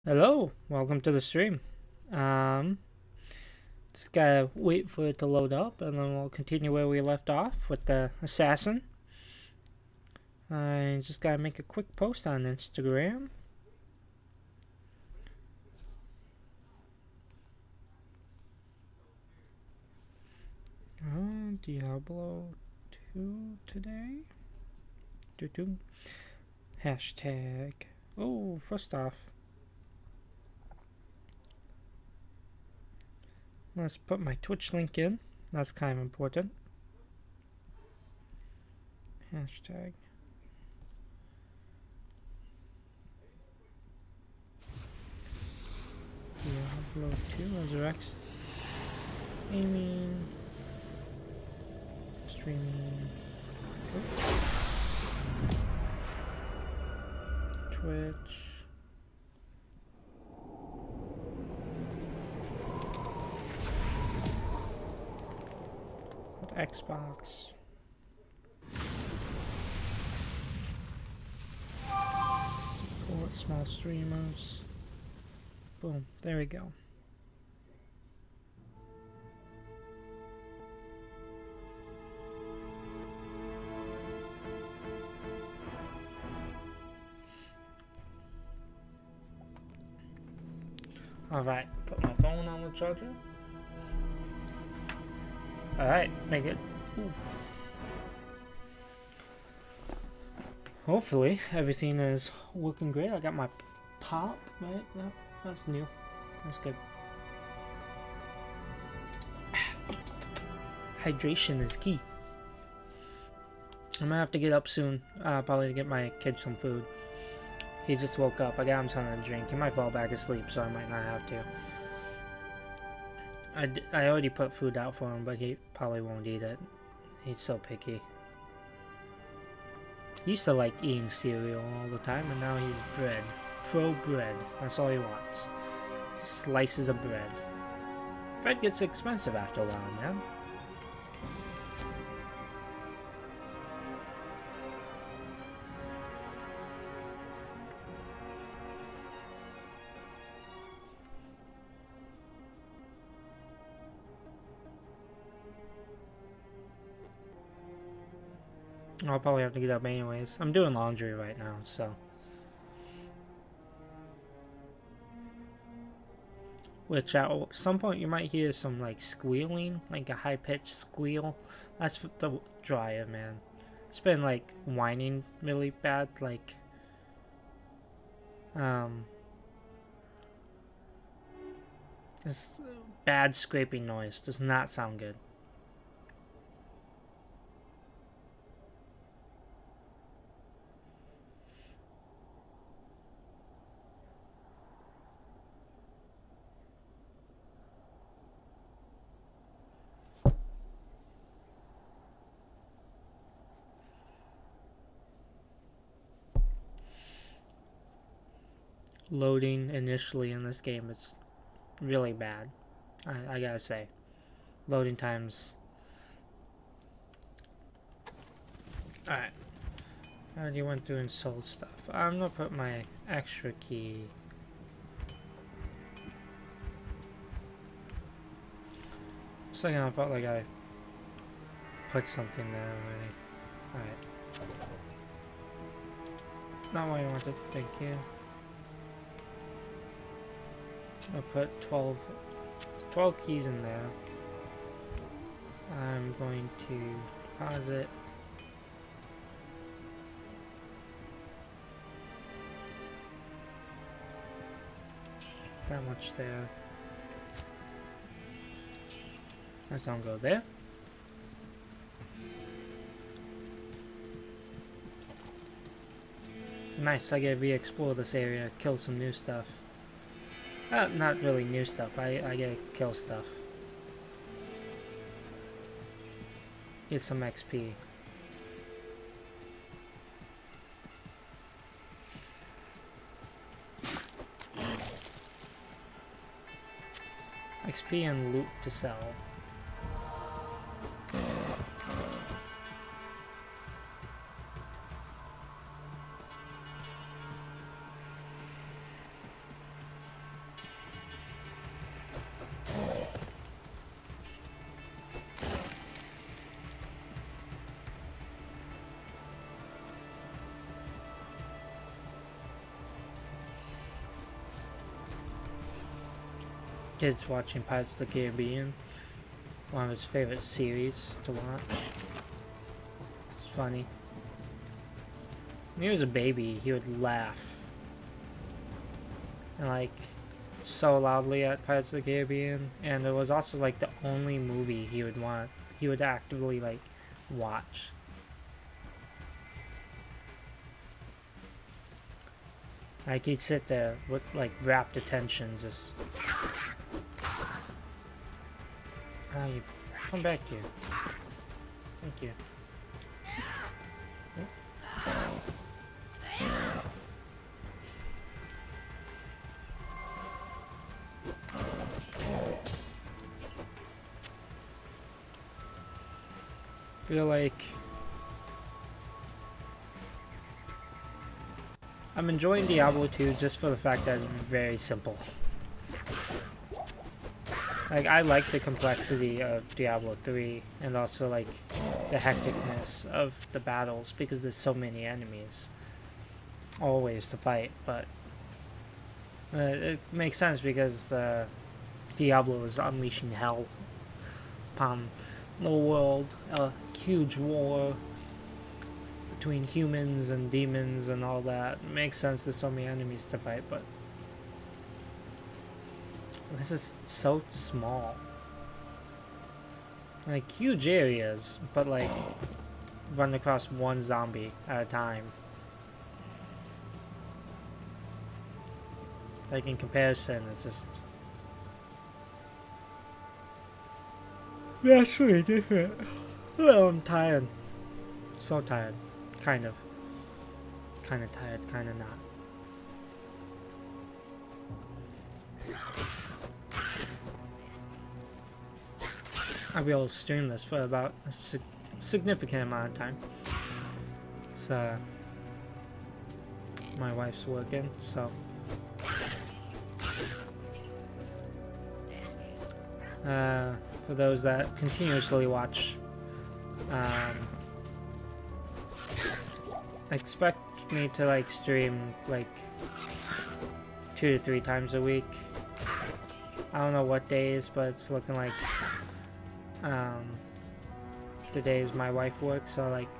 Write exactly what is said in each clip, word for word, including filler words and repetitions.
Hello, welcome to the stream. Um, just gotta wait for it to load up, and then we'll continue where we left off with the assassin. I just gotta make a quick post on Instagram. Uh, Diablo two today. Doo -doo. Hashtag. Oh, first off, let's put my Twitch link in. That's kind of important. Hashtag. Diablo two Resurrected. Aiming. Streaming. Oops. Twitch. Xbox. Support small streamers. Boom. There we go. Alright, put my phone on the charger. Alright, make it. Ooh. Hopefully everything is working great. I got my pop, right? That, that's new. That's good. Hydration is key. I'm gonna have to get up soon, uh, probably to get my kid some food. He just woke up. I got him something to drink. He might fall back asleep, so I might not have to. I, d I already put food out for him, but he probably won't eat it. He's so picky. He used to like eating cereal all the time, and now he's bread. Pro bread. That's all he wants. Slices of bread. Bread gets expensive after a while, man. I'll probably have to get up anyways. I'm doing laundry right now, so. Which at some point you might hear some like squealing, like a high-pitched squeal. That's the dryer, man. It's been like whining really bad, like um this bad scraping noise. Does not sound good. Loading initially in this game, it's really bad. I, I gotta say, loading times. Alright, I already went through and sold stuff. I'm gonna put my extra key. For a second I felt like I put something there already. Alright. Not what I wanted, thank you. I'll put twelve, twelve keys in there. I'm going to deposit that much there. Let's not go there. Nice, I get to re-explore this area, kill some new stuff. Uh, not really new stuff, I, I get to kill stuff. Get some X P. X P and loot to sell. kids watching Pirates of the Caribbean. One of his favorite series to watch. It's funny. When he was a baby, he would laugh. And like, so loudly at Pirates of the Caribbean. And it was also like the only movie he would want, he would actively like watch. Like he'd sit there with like rapt attention, just. Ah, you come back here. Thank you. Feel like I'm enjoying Diablo two just for the fact that it's very simple. Like, I like the complexity of Diablo three and also like the hecticness of the battles because there's so many enemies always to fight, but uh, it makes sense because uh, Diablo is unleashing hell upon the world, a huge war between humans and demons and all that. It makes sense there's so many enemies to fight, but this is so small. Like, huge areas, but like run across one zombie at a time. Like, in comparison, it's just vastly different. Oh, I'm tired. So tired. Kind of. Kind of tired, kind of not. I'll be able to stream this for about a sig significant amount of time. So, uh, my wife's working, so. Uh, for those that continuously watch, um, expect me to like stream like two to three times a week. I don't know what days, but it's looking like um, the days my wife works, so like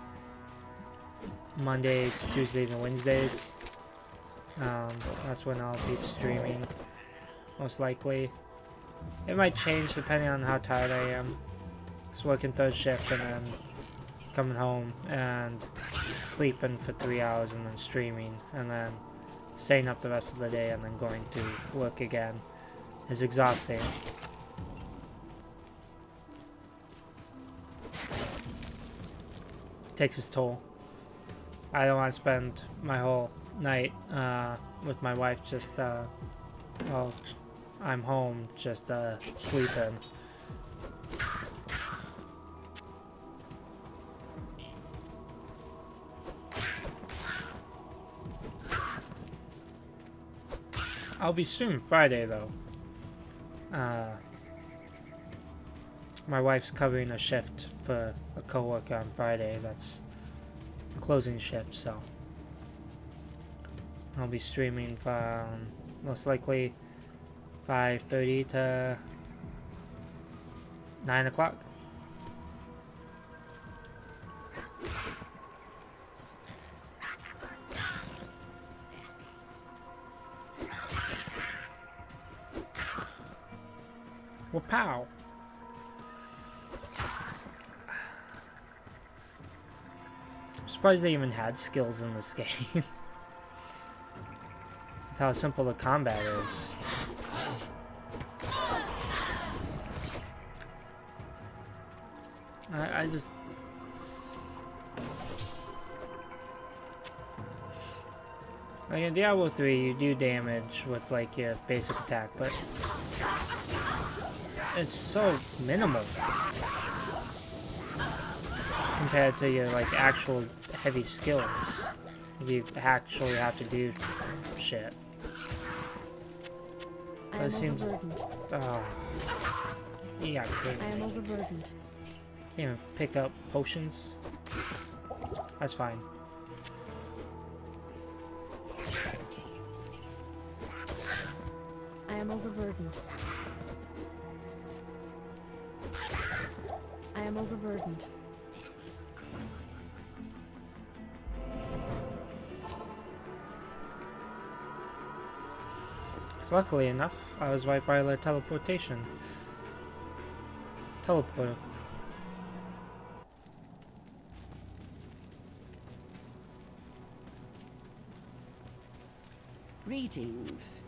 Mondays, Tuesdays, and Wednesdays. Um, that's when I'll be streaming, most likely. It might change depending on how tired I am. Just working third shift and then coming home and sleeping for three hours and then streaming and then staying up the rest of the day and then going to work again is exhausting. Takes its toll. I don't want to spend my whole night uh, with my wife just uh, well, I'm home just uh, sleeping. I'll be streaming Friday though. Uh, my wife's covering a shift for a coworker on Friday. That's a closing shift, so I'll be streaming from most likely five thirty to nine o'clock. Well, pow. I'm surprised they even had skills in this game. That's how simple the combat is. I, I just... Like in Diablo three, you do damage with like your basic attack, but it's so minimal compared to your like actual heavy skills. You actually have to do shit. But it seems... Oh. Yeah, I am overburdened. Can't even pick up potions. That's fine. I am overburdened. I am overburdened. 'Cause luckily enough, I was right by the teleportation. Teleporter. Greetings.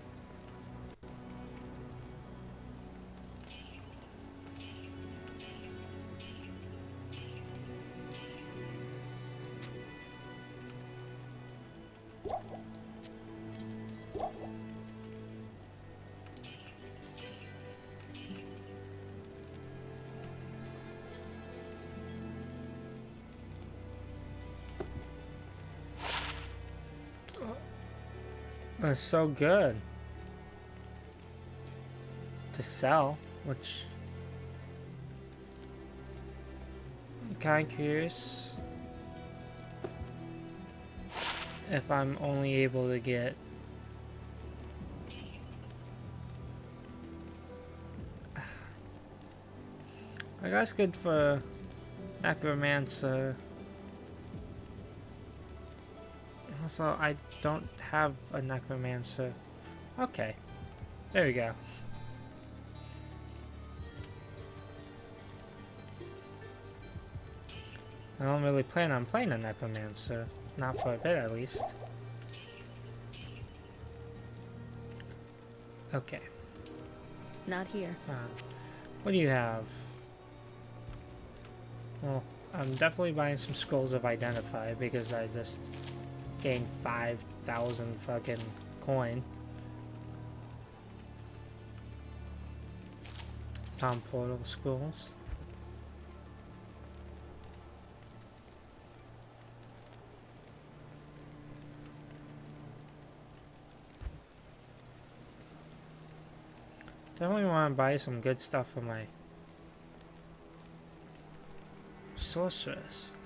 It's so good to sell, which I'm kind of curious if I'm only able to get I guess good for Necromancer. Also, I don't have a Necromancer. Okay. There we go. I don't really plan on playing a Necromancer. Not for a bit, at least. Okay. Not here. Uh, what do you have? Well, I'm definitely buying some Scrolls of Identify because I just gained five thousand fucking coin. Tom Portal Scrolls. Definitely want to buy some good stuff for my Sorceress.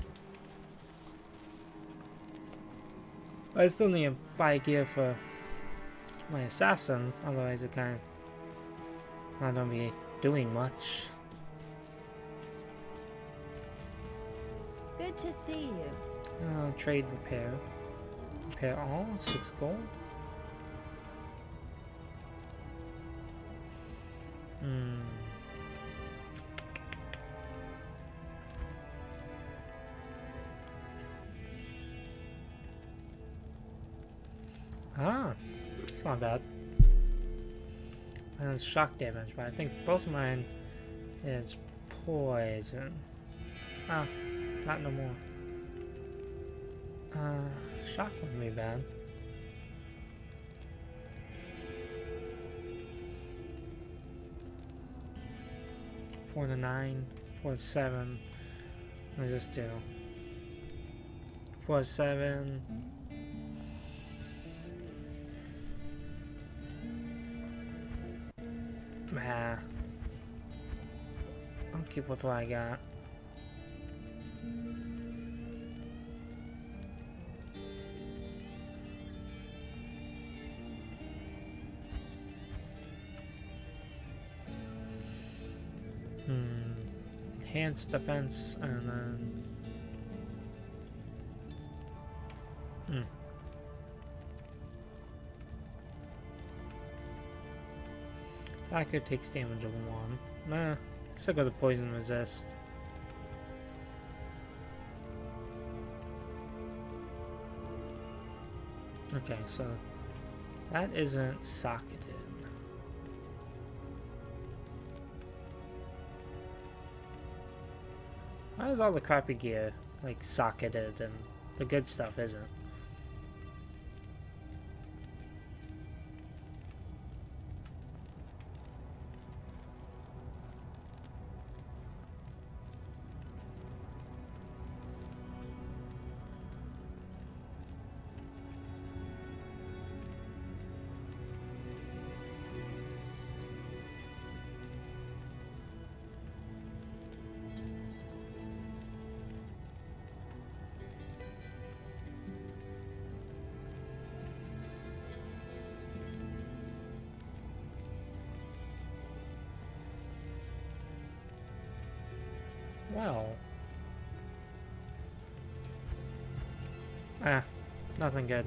I still need to buy gear for my Assassin, otherwise it kind of not gonna be doing much. Good to see you. Uh, trade repair. Repair all, six gold. Hmm. Ah, it's not bad. And it's shock damage, but I think both of mine is poison. Ah, not no more. Uh, shock wouldn't be bad. Four to nine, four to seven. What does this do? Four to seven. Nah. I'll keep with what I got. Hmm. Enhanced defense and then. Hmm. Attacker takes damage of one. Nah, still got the poison resist. Okay, so that isn't socketed. Why is all the crappy gear like socketed and the good stuff isn't? Well. Ah, nothing good.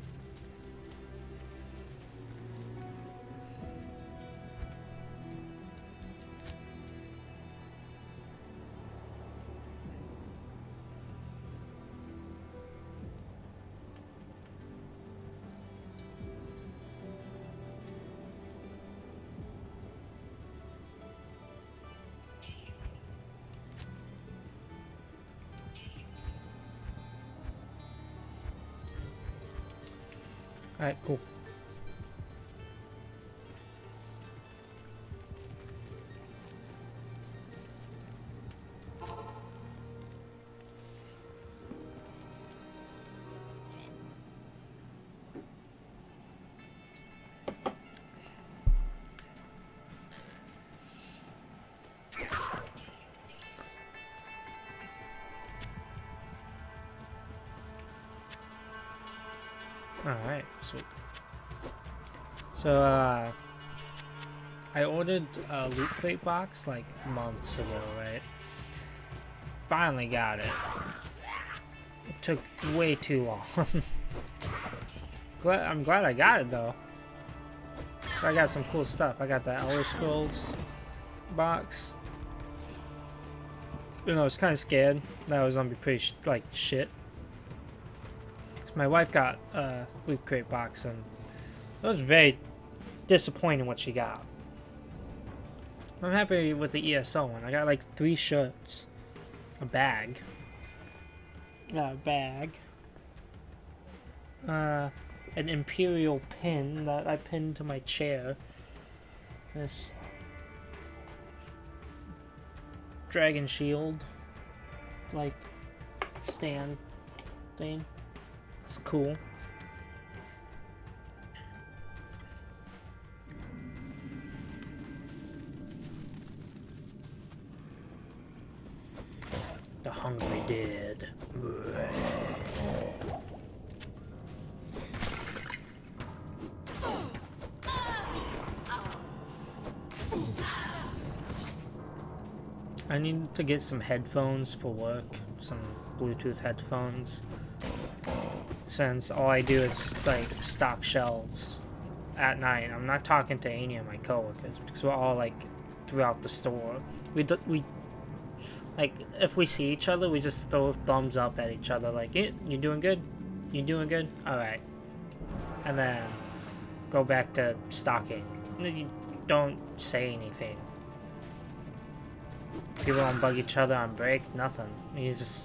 Alright, cool. Alright, sweet. So, uh, I ordered a loot crate box like months ago, right? Finally got it. It took way too long. glad, I'm glad I got it though. I got some cool stuff. I got the Elder Scrolls box. You know, I was kind of scared that it was gonna be pretty sh like shit. My wife got a loot crate box and it was very disappointing what she got. I'm happy with the E S O one. I got like three shirts, a bag, a bag, uh, an Imperial pin that I pinned to my chair, this dragon shield, like, stand thing. It's cool. The hungry dead. I need to get some headphones for work, some Bluetooth headphones. Since all I do is like stock shelves at night. I'm not talking to any of my coworkers because we're all like throughout the store. We do, we like if we see each other, we just throw thumbs up at each other like, eh, you doing good? You doing good? All right, and then go back to stocking. You don't say anything. People don't bug each other on break. Nothing. You just.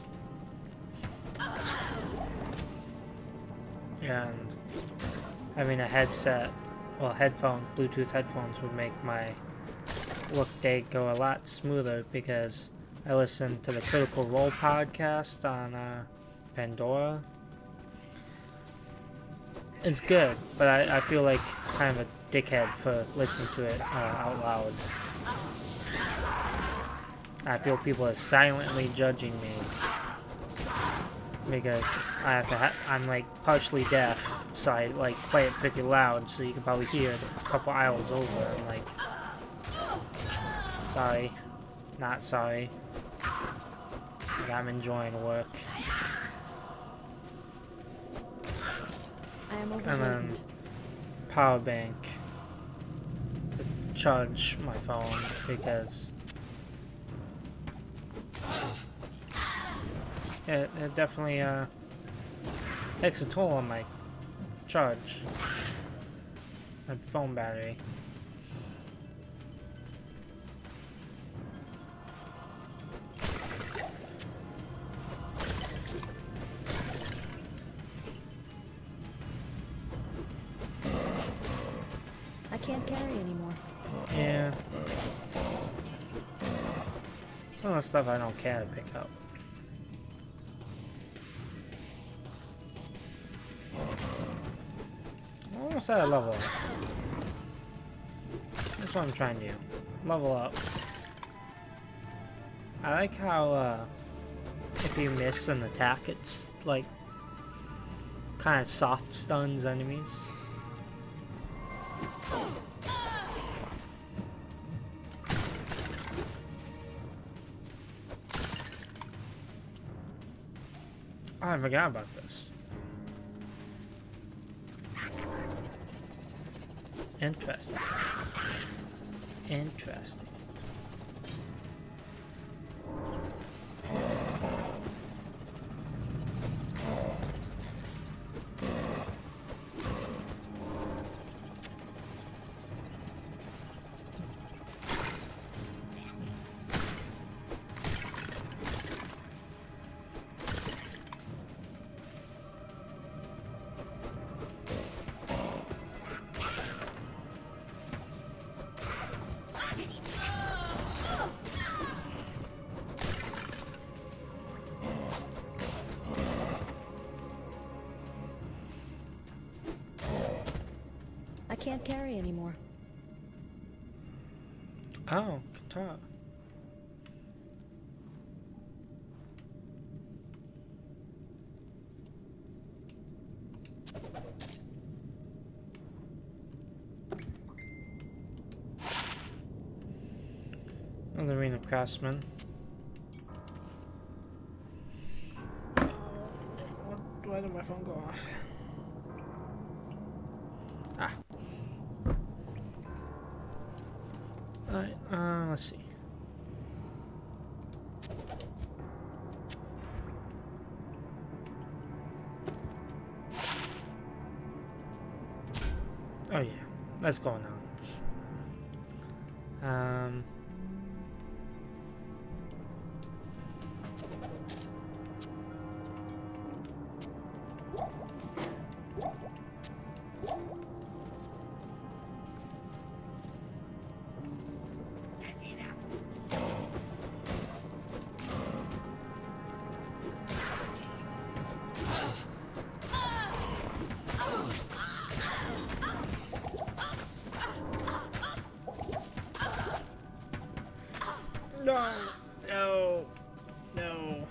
And having a headset, well, headphone, Bluetooth headphones would make my work day go a lot smoother because I listen to the Critical Role podcast on uh, Pandora. It's good, but I, I feel like kind of a dickhead for listening to it uh, out loud. I feel people are silently judging me. Because I have to ha I'm like partially deaf, so I like play it pretty loud so you can probably hear it a couple aisles over. I'm like, sorry, not sorry. But I'm enjoying work. I am And then power bank to charge my phone because It, it definitely uh, takes a toll on my charge, my phone battery. I can't carry anymore. Yeah. Some of the stuff I don't care to pick up. Almost at a level up. That's what I'm trying to do. Level up. I like how uh, if you miss an attack, it's like kind of soft stuns enemies. Oh, I forgot about this. Interesting. Interesting. I can't carry anymore. Oh, guitar. Another Arena Craftsman. What? Why did my phone go off? Ah. Alright, uh, let's see. Oh yeah, that's going on. Um... No, no, no.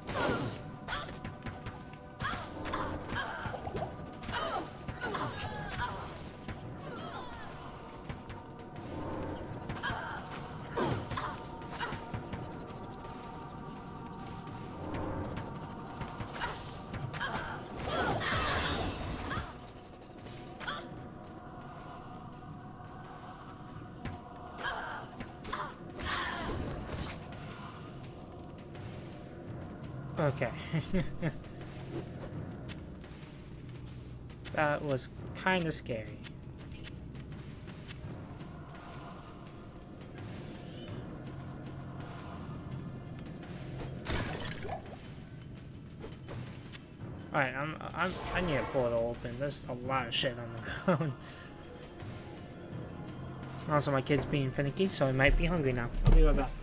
Okay. That was kind of scary. Alright, I'm, I'm, I need a portal open. There's a lot of shit on the ground. Also, my kid's being finicky, so he might be hungry now. I'll be right back.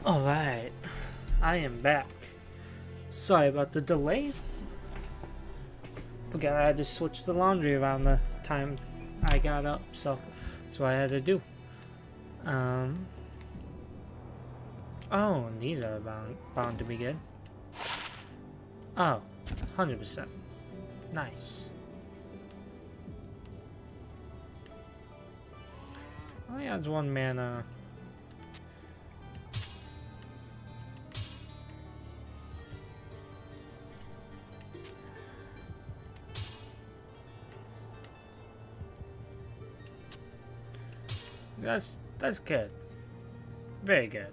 Alright, I am back. Sorry about the delay. Forgot I had to switch the laundry around the time I got up, so that's what I had to do. Um. Oh, these are bound, bound to be good. Oh, one hundred percent. Nice. Only adds one mana. That's that's good. Very good.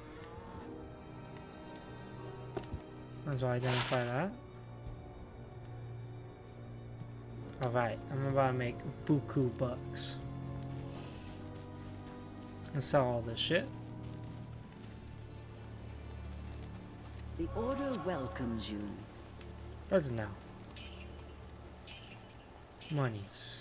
Let's identify that. Alright, I'm about to make buku bucks. And sell all this shit. The Order welcomes you. What's now? Monies.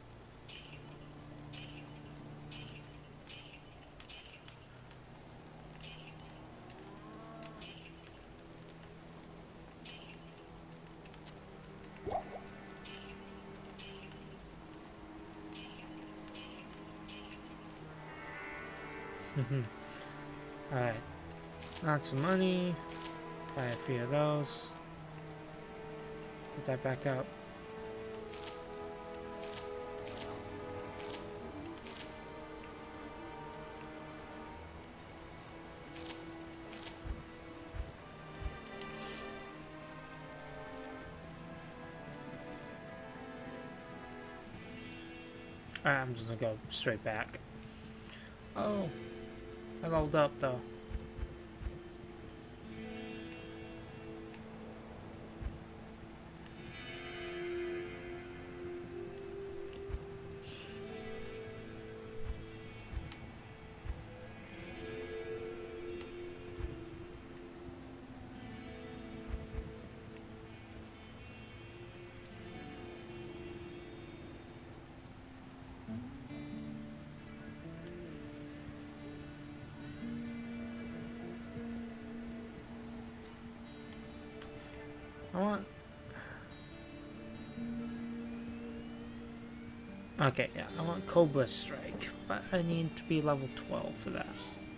Alright. Lots of money. Buy a few of those. Get that back up. Alright, I'm just gonna go straight back. Oh. I leveled up though. I want... Okay, yeah, I want Cobra Strike, but I need to be level twelve for that.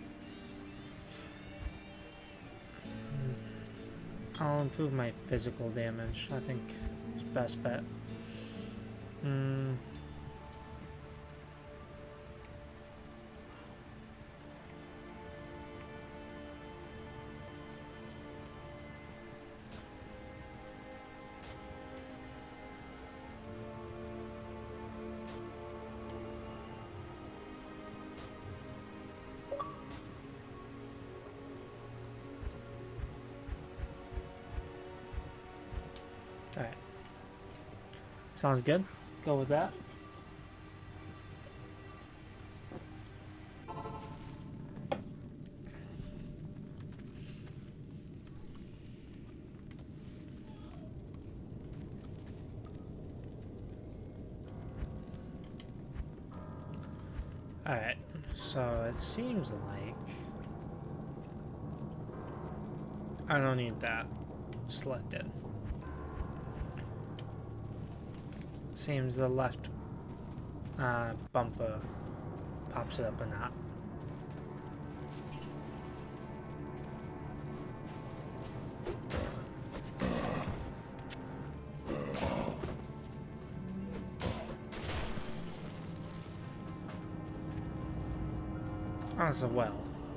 I'll improve my physical damage, I think is best bet. Hmm... Alright. Sounds good. Go with that. Alright, so it seems like I don't need that selected. Seems the left uh, bumper pops it up or not. As well.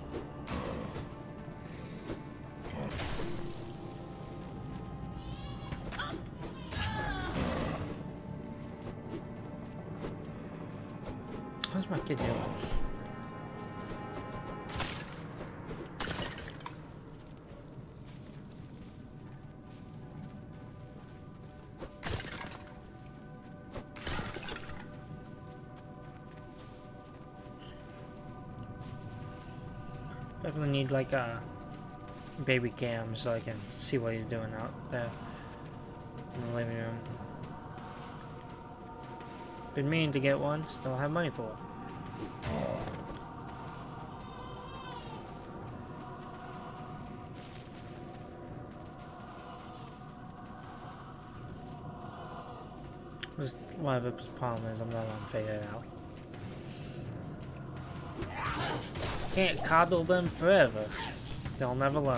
What's my kid doing? Definitely need like a baby cam so I can see what he's doing out there in the living room. Been meaning to get one, just don't have money for it. Just whatever the problem is, I'm not gonna figure it out. Can't coddle them forever. They'll never learn.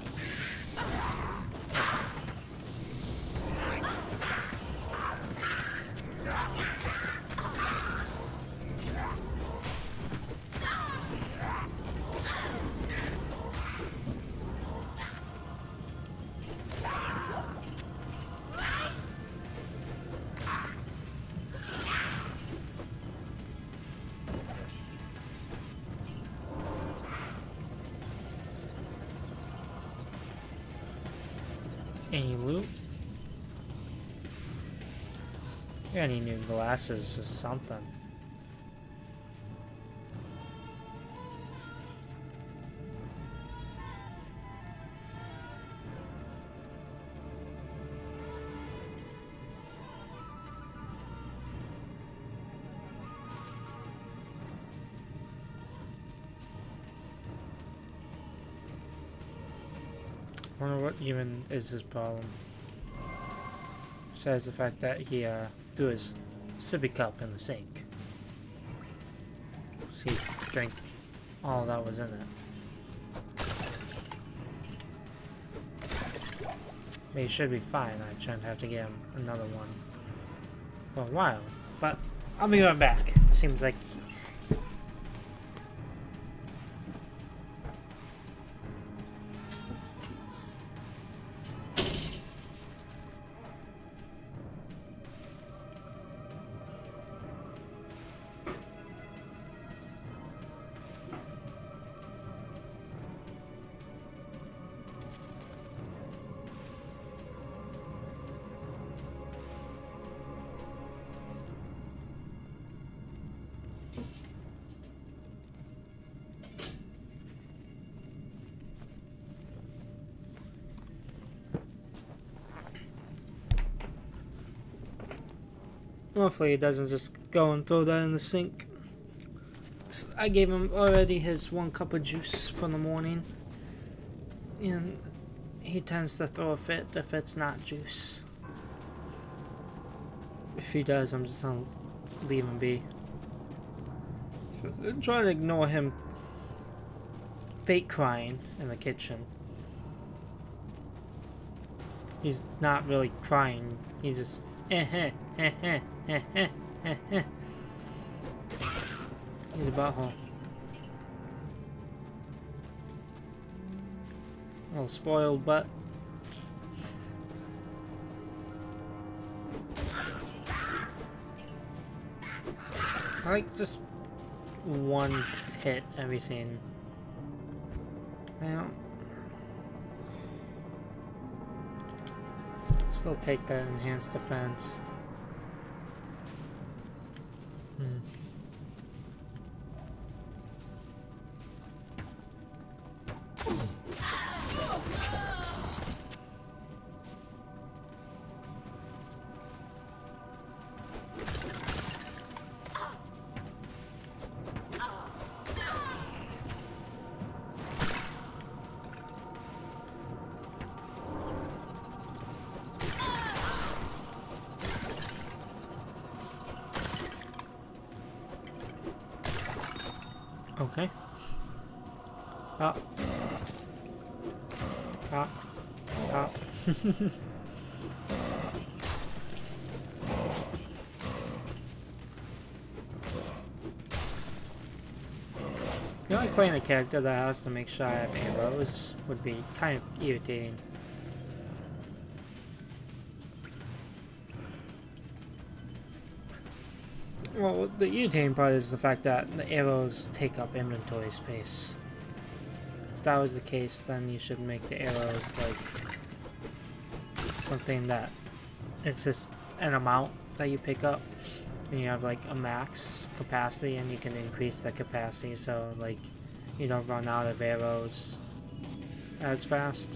Any loot? Any new glasses or something? I wonder what even is his problem. Besides the fact that he uh, threw his sippy cup in the sink. So he drank all that was in it. But he should be fine. I shouldn't have to get him another one for a while. But I'll be right back. Seems like hopefully he doesn't just go and throw that in the sink. I gave him already his one cup of juice for the morning. And he tends to throw a fit if it's not juice. If he does, I'm just gonna leave him be. And try to ignore him fake crying in the kitchen. He's not really crying, he's just eh eh eh eh eh eh eh eh. He's a butthole. Little spoiled butt. I like just one hit everything. I don't still take that enhanced defense. Hmm. Okay. Ah. Ah. Ah. You like playing a character that has to make sure I have arrows would be kind of irritating. Well, the irritating part is the fact that the arrows take up inventory space. If that was the case, then you should make the arrows like something that it's just an amount that you pick up, and you have like a max capacity, and you can increase that capacity so like you don't run out of arrows as fast.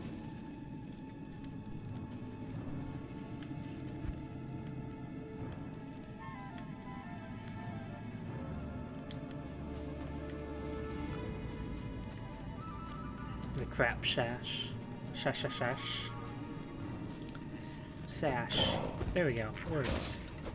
The crap sash. Shash shash shash. Sash. There we go. Words.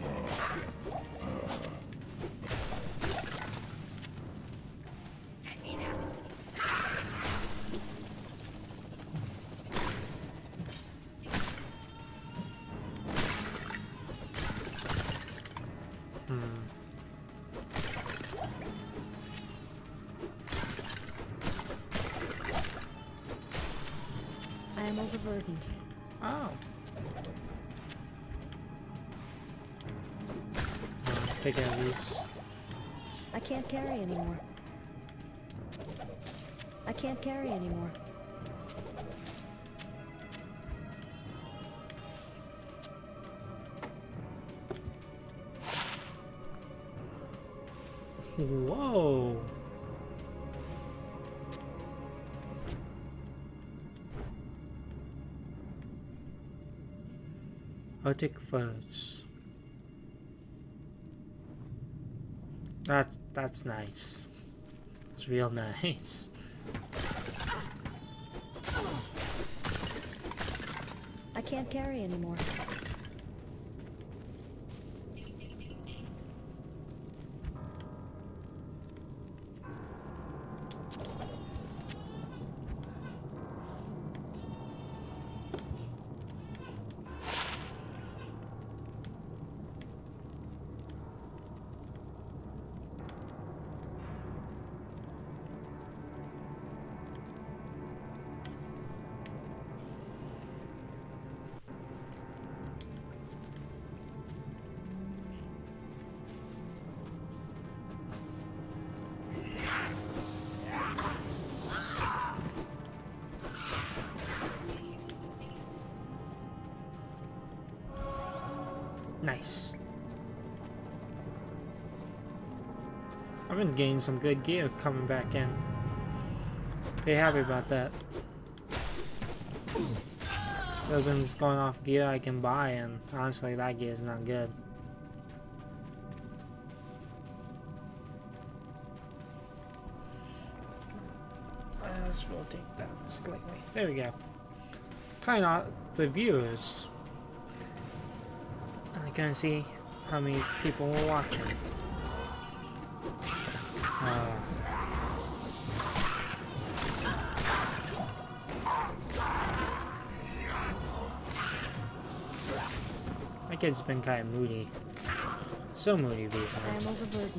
I am overburdened. Oh. Take care of these. I can't carry anymore. I can't carry anymore. Whoa. Arctic furs. That that's nice. It's real nice. I can't carry anymore. Nice. I've been getting some good gear coming back in. Pretty happy about that. I've been just going off gear I can buy, and honestly that gear is not good. Uh, let's rotate that slightly. There we go. It's kind of the viewers. I can see how many people were watching. Uh, my kid's been kind of moody. So moody recently. I am overburdened.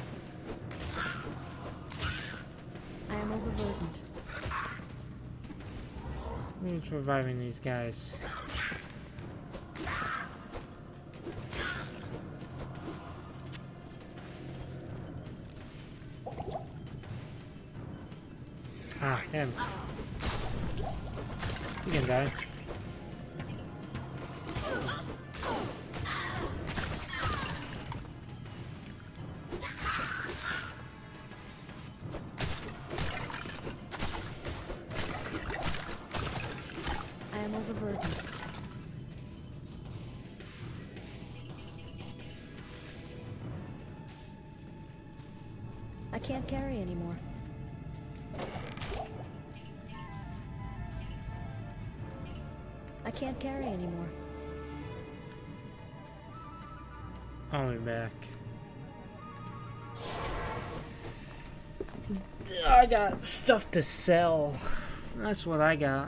I am overburdened. Who's reviving these guys? Ah, him. You can die. I am overburdened. I can't carry anymore. I can't carry anymore. I'll be back. I got stuff to sell. That's what I got.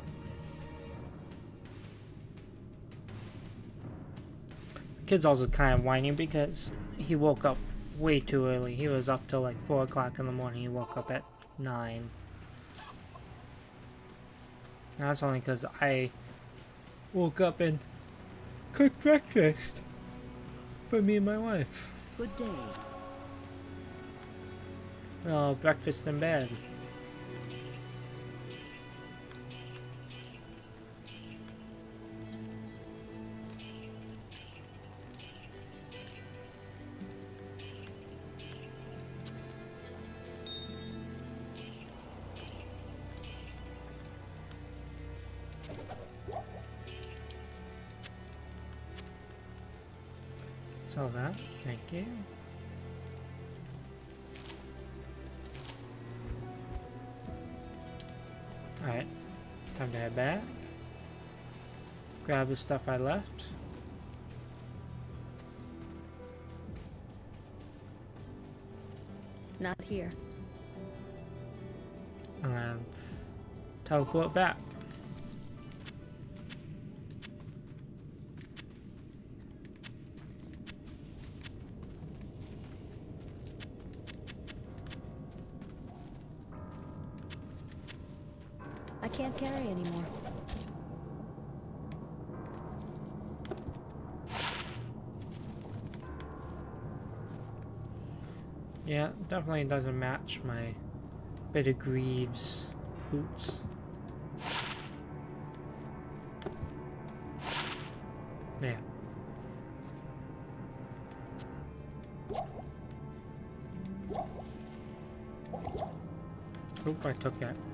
The kid's also kind of whining because he woke up way too early. He was up till like four o'clock in the morning. He woke up at nine. And that's only because I woke up and cooked breakfast for me and my wife. Good day. Oh, breakfast in bed. Saw that. Thank you. Alright. Time to head back. Grab the stuff I left. Not here. And then teleport back. I can't carry anymore. Yeah, definitely doesn't match my bit of Greaves boots. Yeah. Oop, I took it.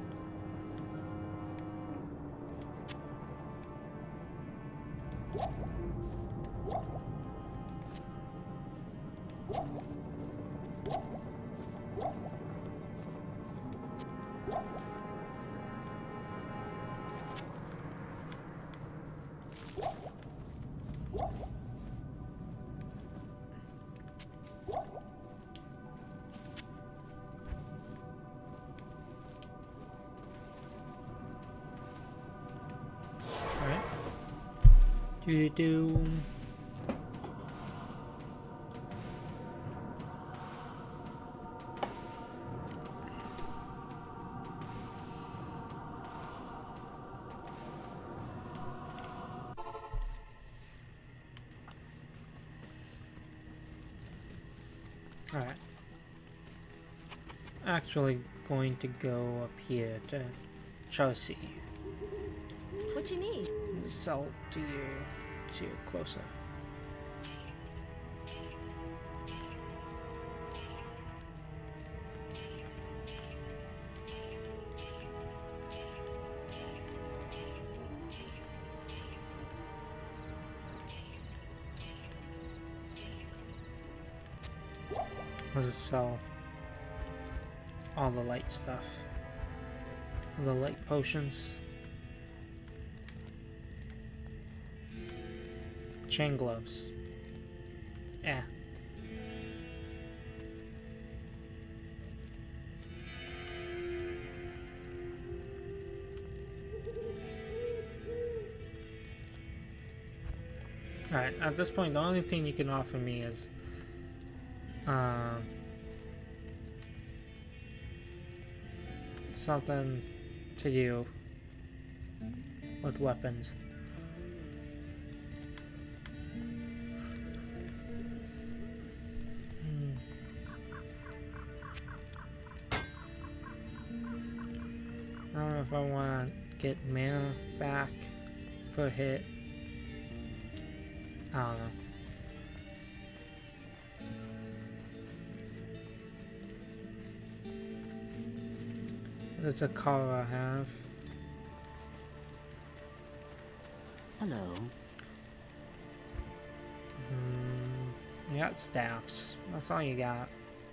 Alright. Do do. Alright. Actually going to go up here to Chelsea. What you need? Sell to you, to you closer. What does it sell? All the light stuff. All the light potions. Chain gloves. Yeah. Alright, at this point the only thing you can offer me is um something to do with weapons. I don't know if I want to get mana back per hit. I don't know. That's a car I have. Hello. Mm, you got staffs. That's all you got.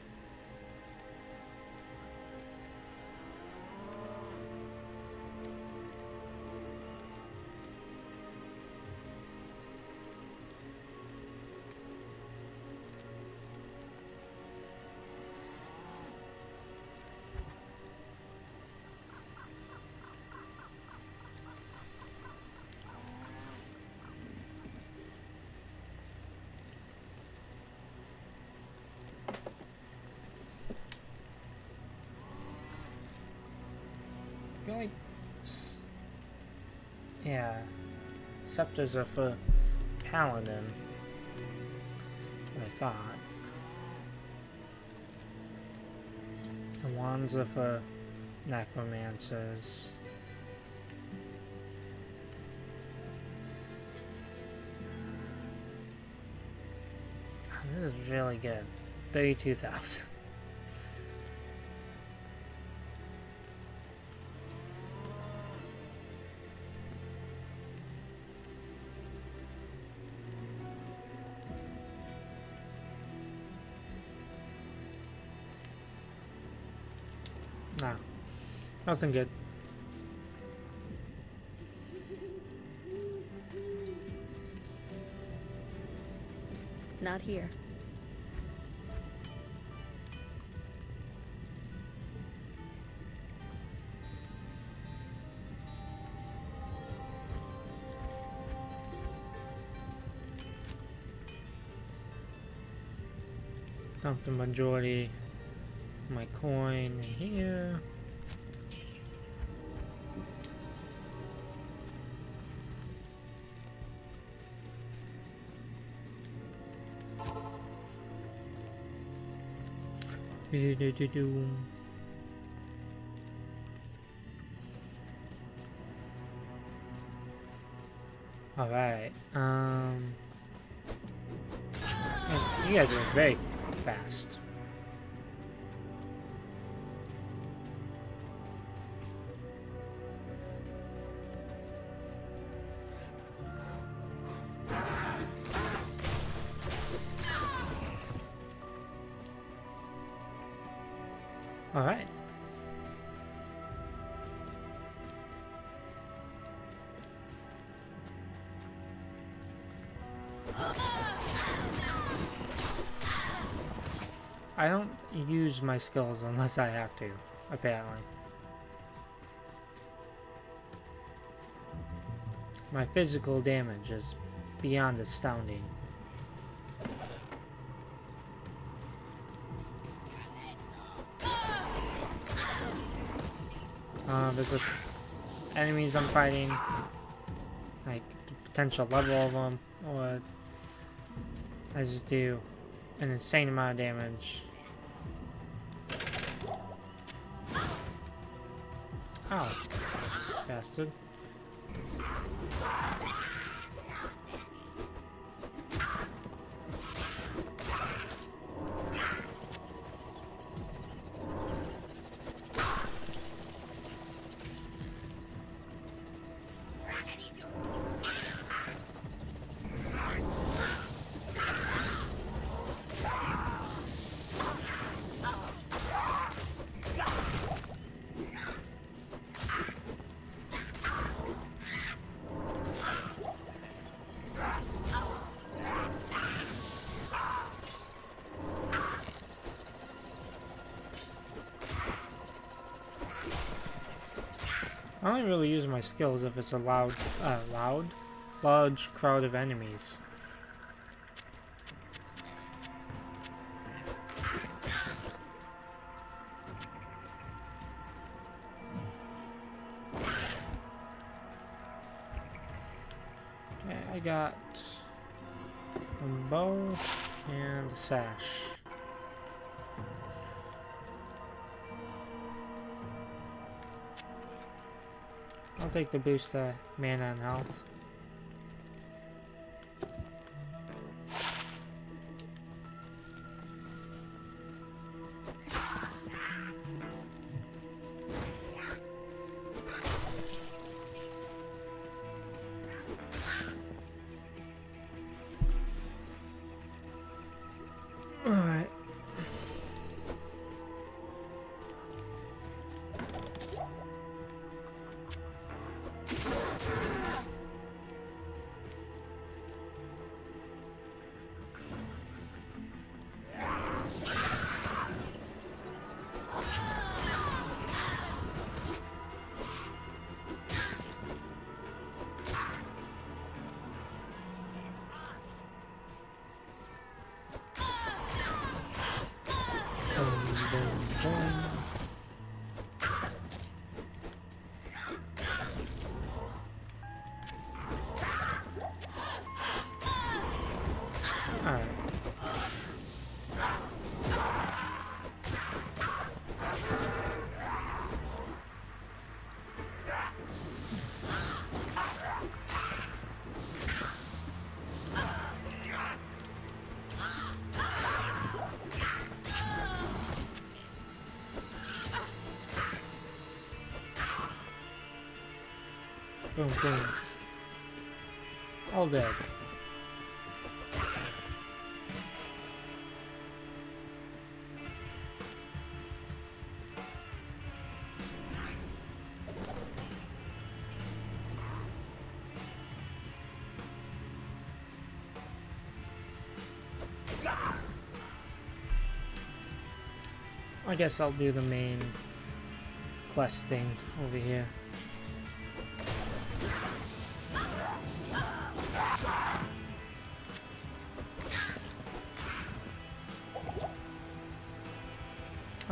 I feel like, yeah, scepters are for paladin. I thought. And wands are for necromancers. Oh, this is really good. Thirty-two thousand. Nah, nothing good. Not here. Dump the majority of my coin in here. Do do do do. All right. Um. You guys are very fast. All right. I don't use my skills unless I have to, apparently. My physical damage is beyond astounding. Uh, there's just enemies I'm fighting, like the potential level of them, or I just do an insane amount of damage. Ow, bastard. I only really use my skills if it's a loud, uh, loud, large crowd of enemies. Okay, I got a bow and a sash. I'll take the boost to mana and health. Alright. Boom, boom. All dead. I guess I'll do the main quest thing over here.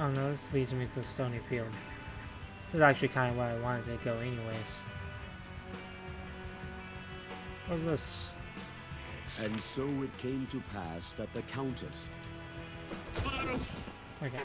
Oh no, this leads me to the stony field. This is actually kind of where I wanted to go anyways. What's this? And so it came to pass that the Countess... Okay.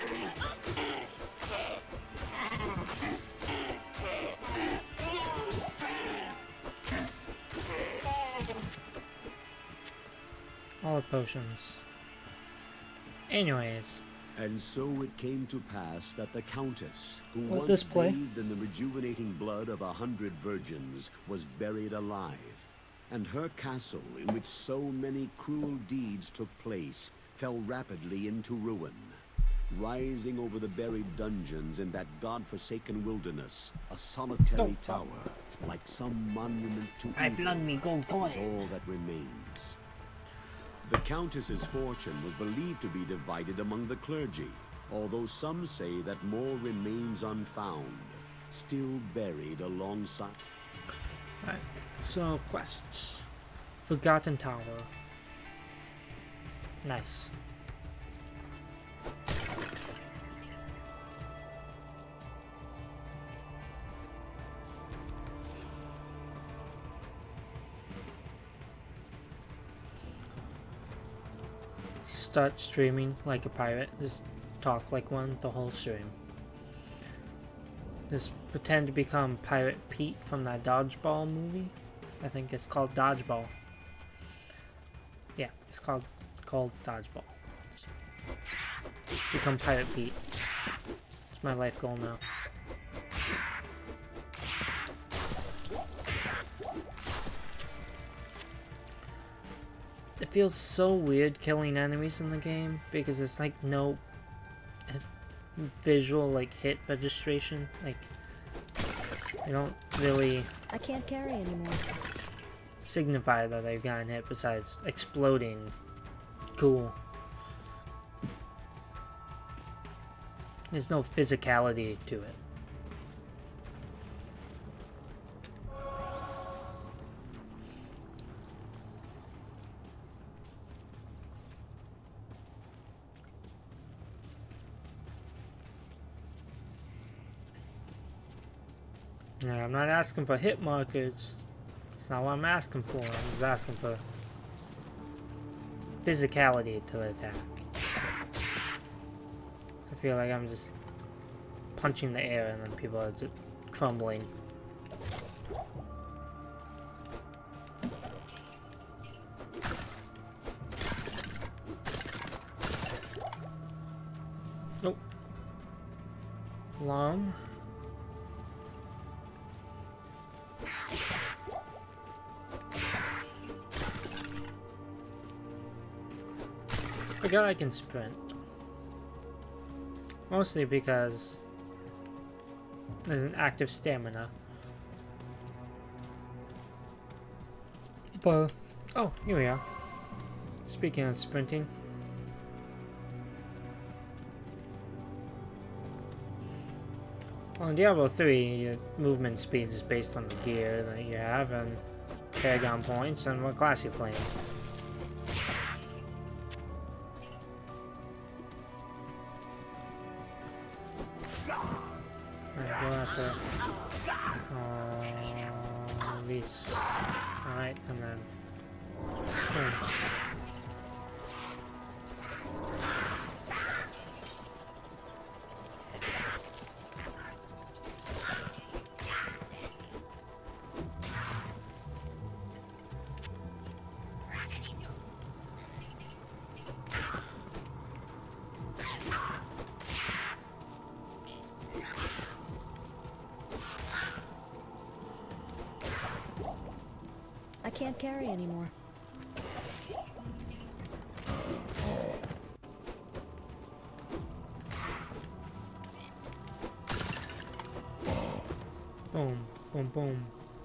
All the potions. Anyways. And so it came to pass that the Countess, who Let once this play. bathed in the rejuvenating blood of a hundred virgins, was buried alive. And her castle, in which so many cruel deeds took place, fell rapidly into ruin. Rising over the buried dungeons in that god-forsaken wilderness, a solitary Oh, tower, like some monument to I've evil, learned me gold is coin. all that remains. The Countess's fortune was believed to be divided among the clergy, although some say that more remains unfound, still buried alongside... Alright, so quests. Forgotten Tower. Nice. Start streaming like a pirate. Just talk like one the whole stream. Just pretend to become Pirate Pete from that Dodgeball movie. I think it's called Dodgeball. Yeah, it's called called Dodgeball. Just become Pirate Pete. It's my life goal now. It feels so weird killing enemies in the game because there's like no visual like hit registration. Like they don't really I can't carry anymore. signify that they've gotten hit besides exploding. Cool. There's no physicality to it. Yeah, I'm not asking for hit markers. That's not what I'm asking for. I'm just asking for physicality to the attack. I feel like I'm just punching the air and then people are just crumbling. Oh. Alarm. Forgot I can sprint. Mostly because there's an active stamina. But oh, here we are. Speaking of sprinting. Well, in Diablo three, your movement speed is based on the gear that you have and Paragon points and what class you're playing. Alright, go after uh, these. Alright, and then hmm. I can't carry anymore. Boom, boom, boom.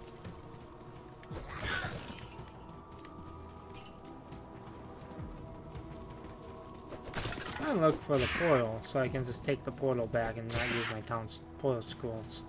I look for the portal so I can just take the portal back and not use my town's portal scrolls.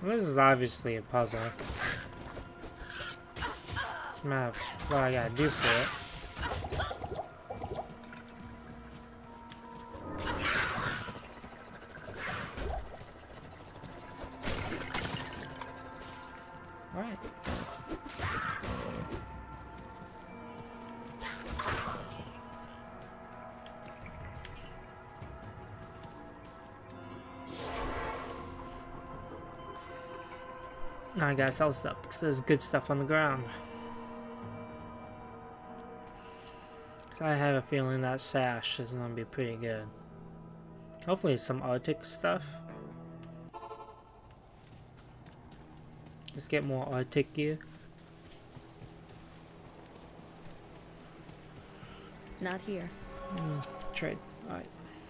This is obviously a puzzle. It's a matter of what I gotta do for it. Alright. Now I gotta sell stuff because there's good stuff on the ground. So I have a feeling that sash is gonna be pretty good. Hopefully it's some Arctic stuff. Let's get more Arctic gear. Not here. Mm, trade. Alright.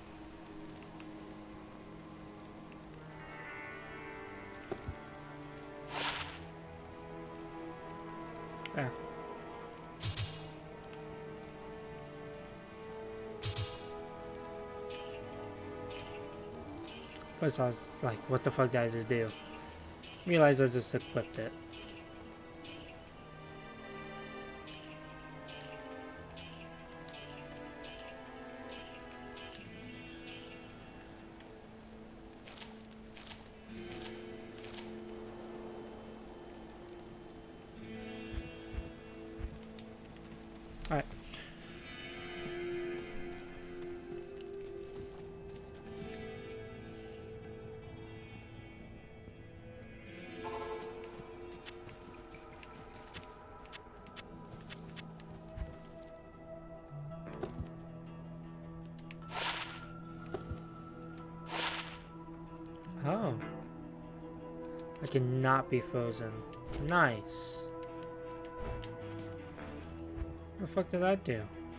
Yeah. First I was like, what the fuck does this do? Realized I just equipped it. Alright. Oh. I cannot be frozen. Nice. What the fuck did that do?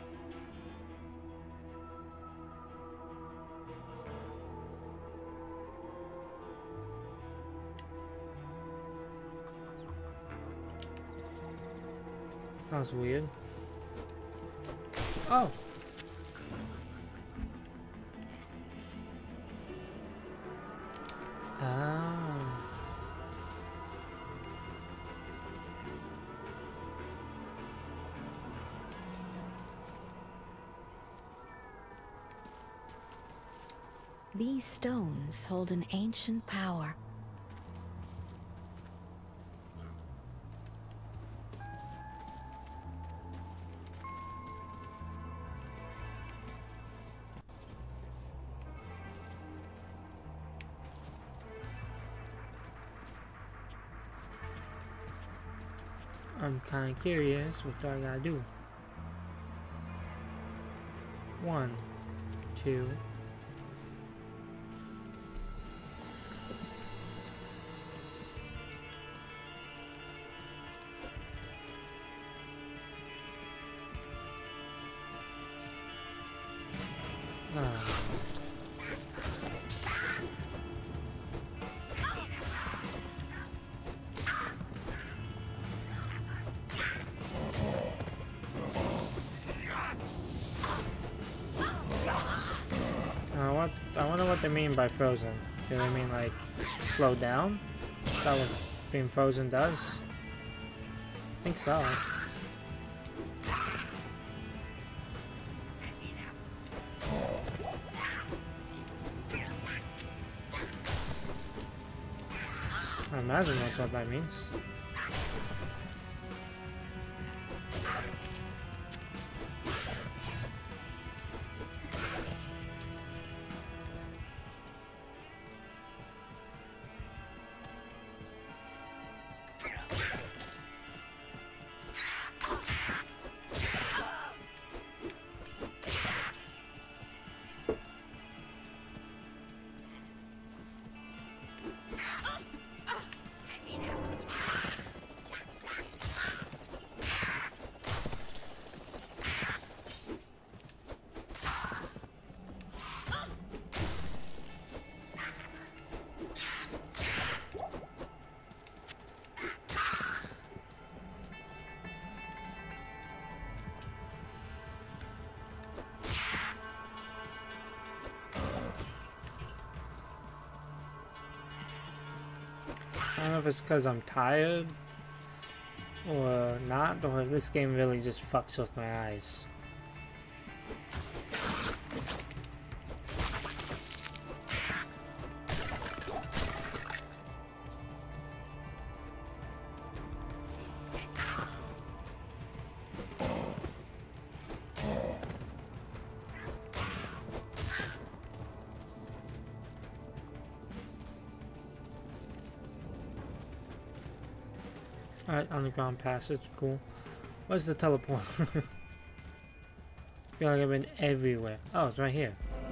That was weird. Oh! Ah. These stones hold an ancient power. I'm kinda curious, what do I gotta do? One, two. Ah. Uh, what I wonder what they mean by frozen. Do they mean like slow down? Is that what being frozen does? I think so. I imagine that's what that means. I don't know if it's because I'm tired or not, or if this game really just fucks with my eyes. Alright, underground passage, cool. Where's the teleport? I feel like I've been everywhere. Oh, it's right here.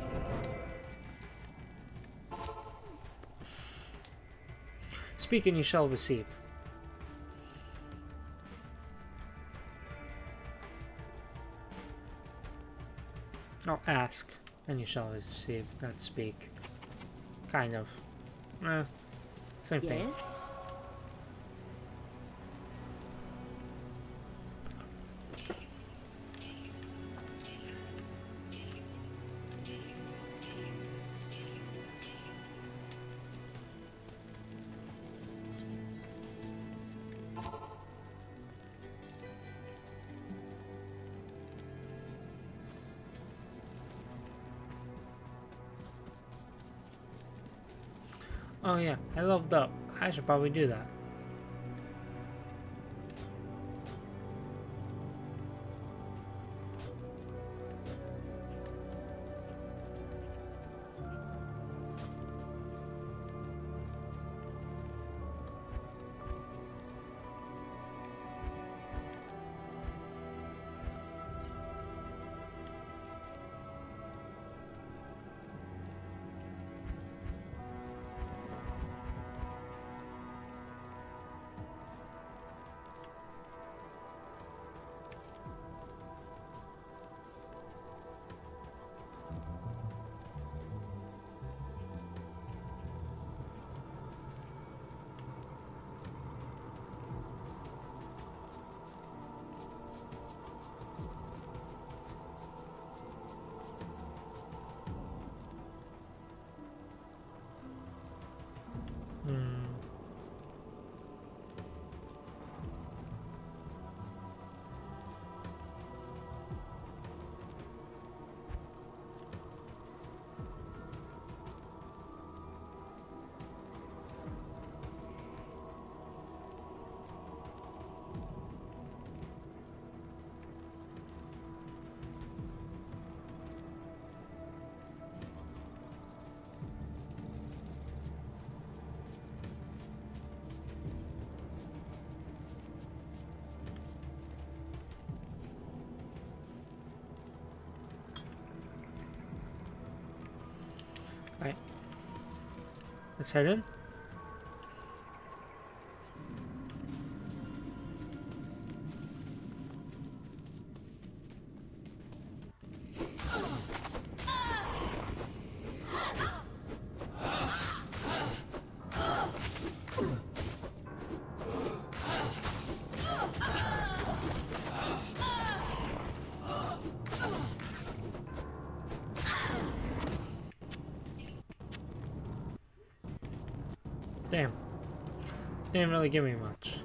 Speak and you shall receive. Oh, ask and you shall receive, not speak. Kind of. Eh, same thing. Yes? Oh yeah, I leveled up. I should probably do that. Hmm. Alright. Let's head in. Damn. Didn't really give me much.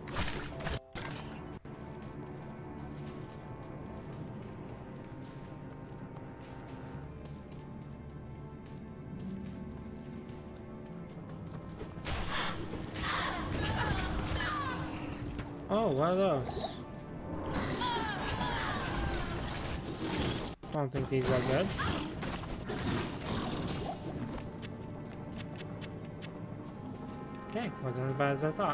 Oh, what are those? Don't think these are good. Okay, wasn't as bad as I thought.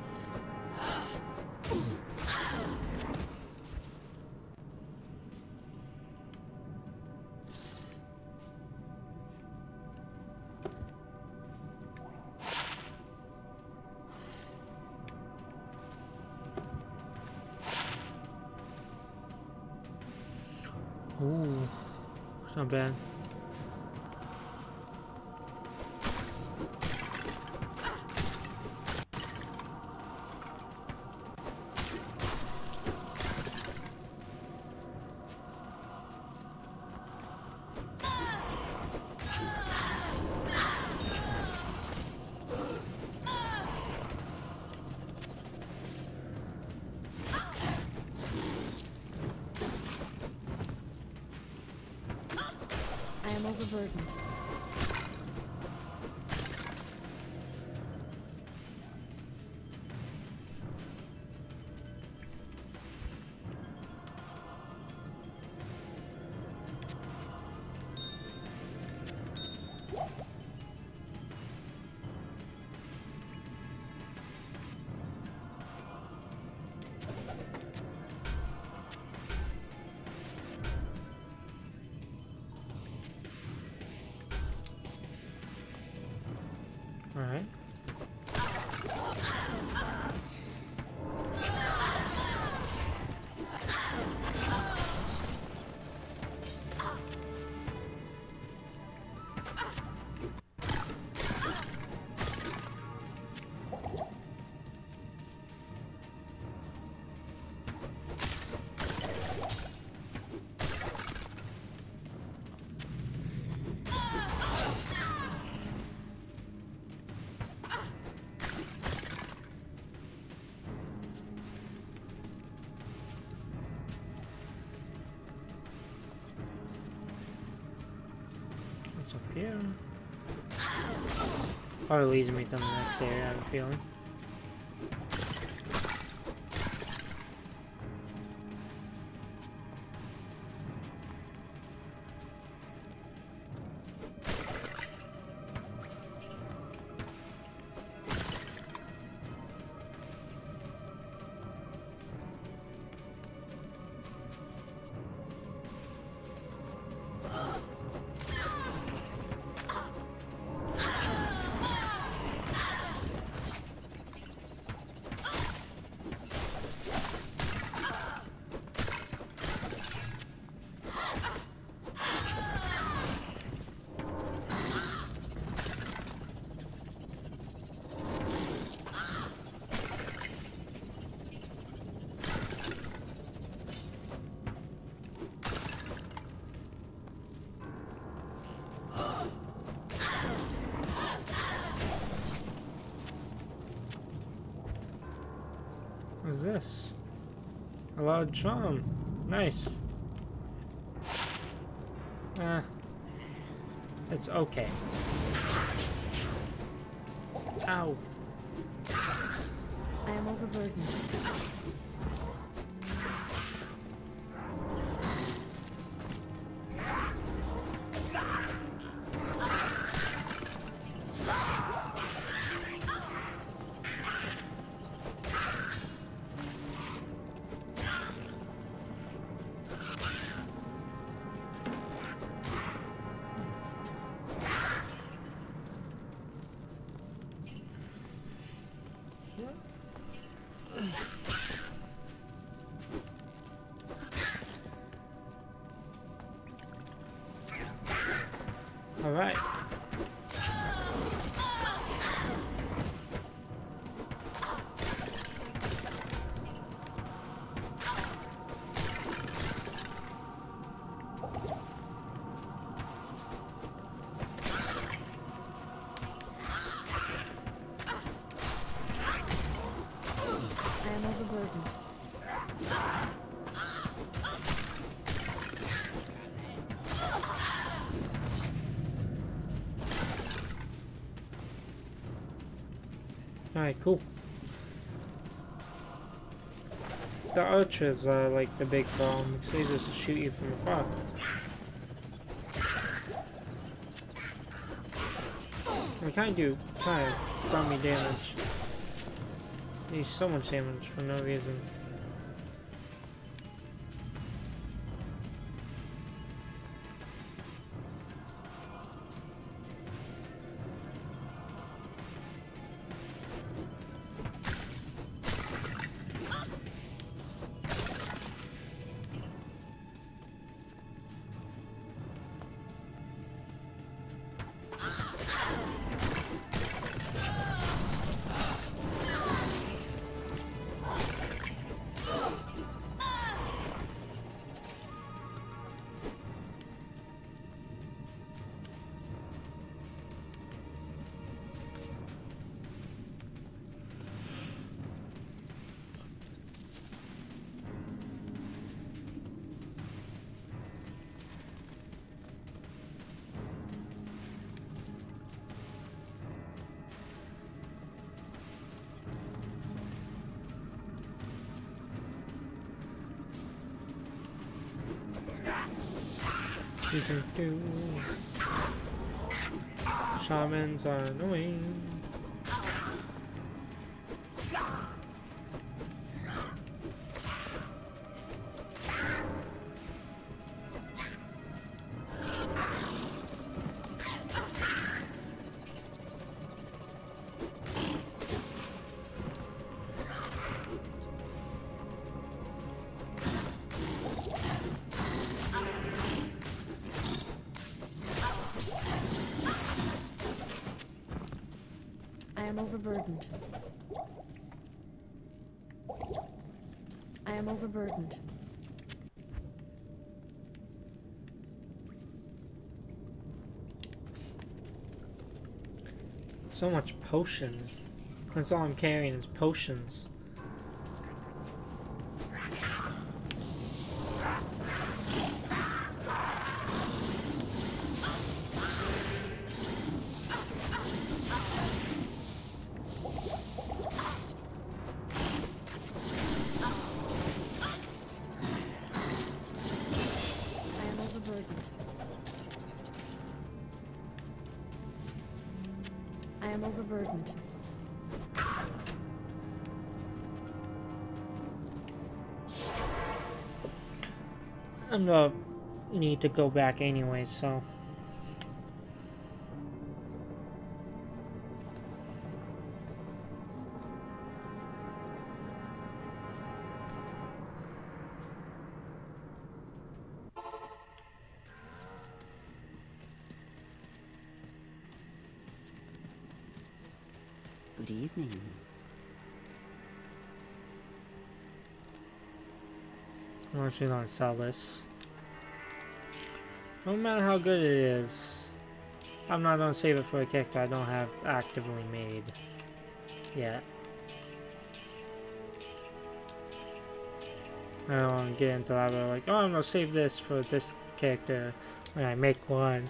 Ooh, it's not bad. overburdened. All right. What's up here? Probably leads me to the next area, I have a feeling. What's this? A loud drum. Nice. Eh. It's okay. Ow. I am overburdened. All right. I am overburdened. Alright, cool. The archers are like the big problem because they just shoot you from afar. They kind of do kind of dummy damage. They do so much damage for no reason. Do, do, do. Shamans are annoying. I am overburdened. I am overburdened. So much potions. That's all I'm carrying is potions. I am overburdened. I'm gonna need to go back anyway, so. Good evening. I'm actually gonna sell this. No matter how good it is, I'm not gonna save it for a character I don't have actively made yet. I don't want to get into that, but like, oh, I'm gonna save this for this character when I make one.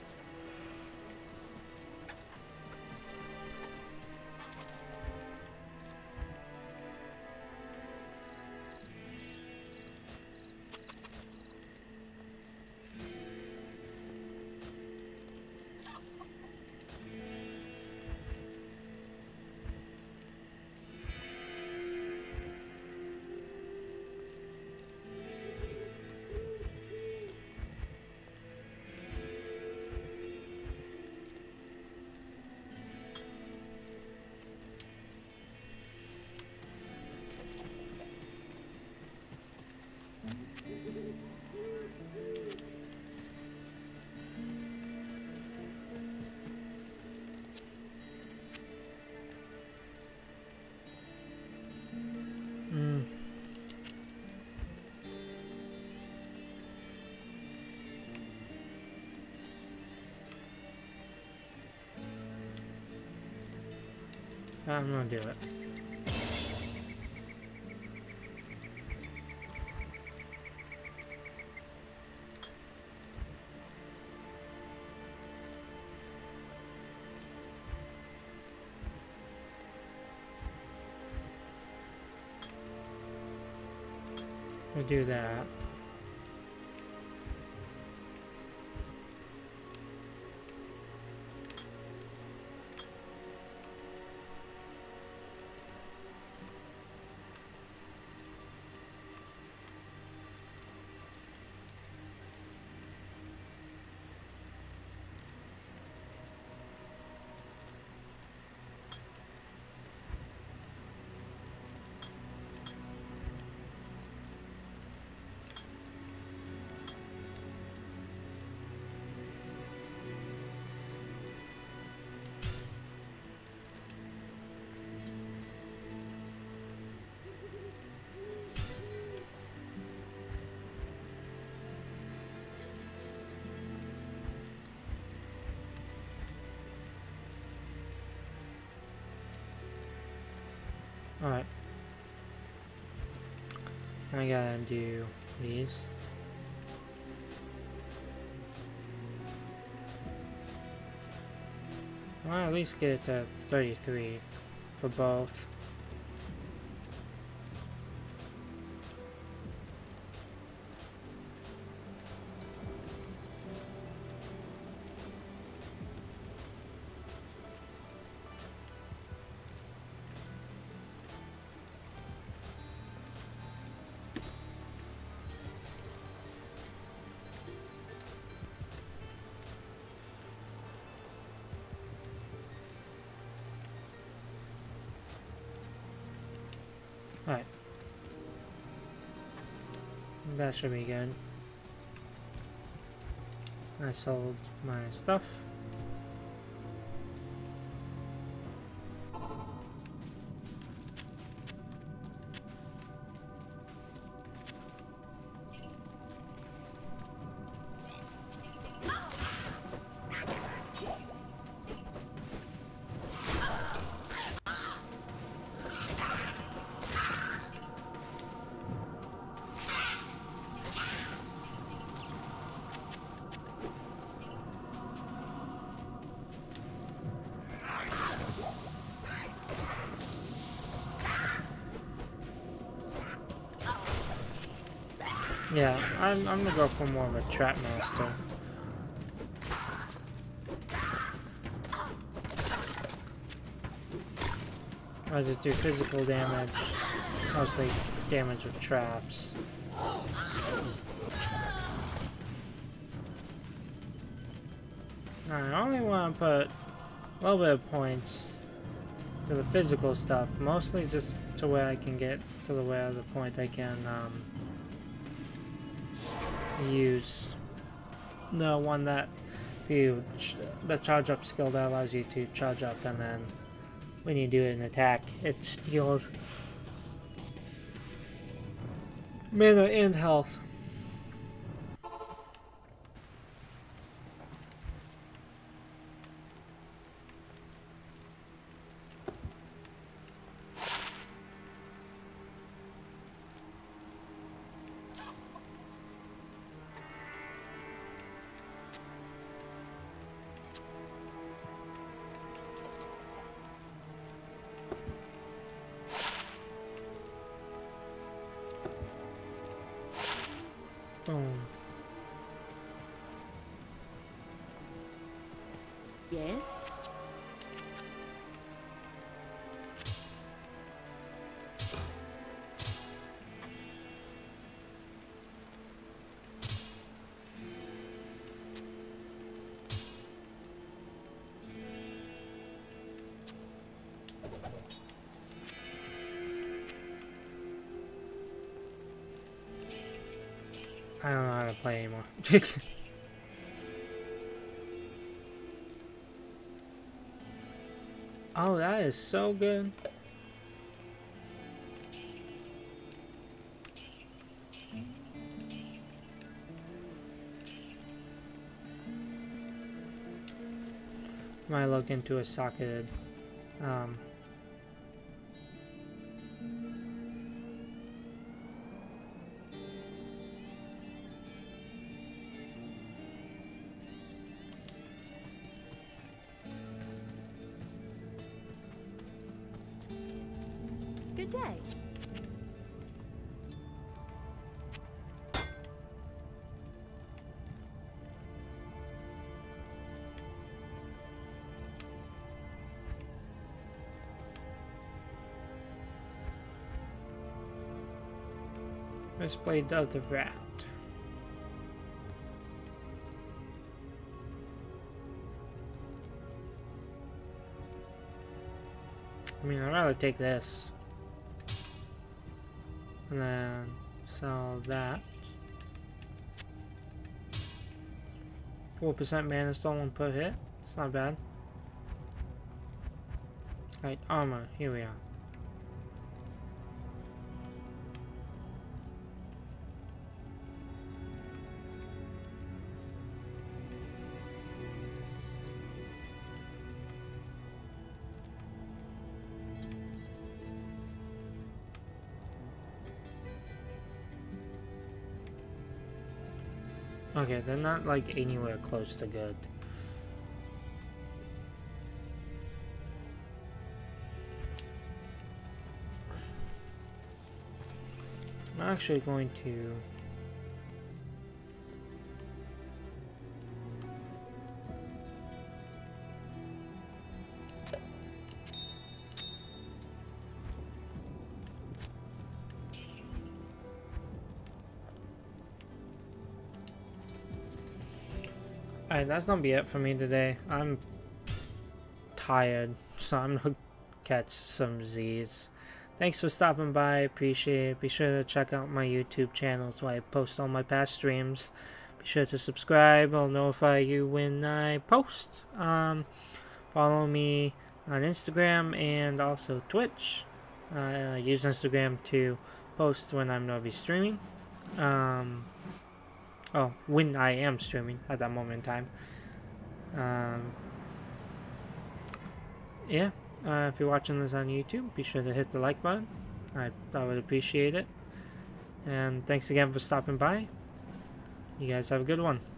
Mm. I'm gonna do it. We'll do that. Alright. I gotta do these. Well, at least get it to thirty-three for both. Alright. That should be good. I sold my stuff. Yeah, I'm, I'm gonna go for more of a trap master. I just do physical damage, mostly damage with traps. I only want to put a little bit of points to the physical stuff, mostly just to where I can get to the where the point I can um, use the one that you ch the charge up skill that allows you to charge up, and then when you do an attack it steals mana and health. Boom. Yes? I don't know how to play anymore. Oh, that is so good. Might look into a socketed um Good day. Wristblade of the Rat. I mean, I'd rather take this. And then sell that. four percent mana stolen per hit. It's not bad. Alright, armor. Here we are. Okay, they're not like anywhere close to good. I'm actually going to Alright, that's gonna be it for me today. I'm tired, so I'm gonna catch some Z's thanks for stopping by. Appreciate it. Be sure to check out my YouTube channels where I post all my past streams. Be sure to subscribe. I'll notify you when I post. Um, follow me on Instagram and also Twitch. Uh, I use Instagram to post when I'm going to be streaming. Um, oh, when I am streaming at that moment in time. Um, yeah, uh, if you're watching this on YouTube, be sure to hit the like button. I, I would appreciate it. And thanks again for stopping by. You guys have a good one.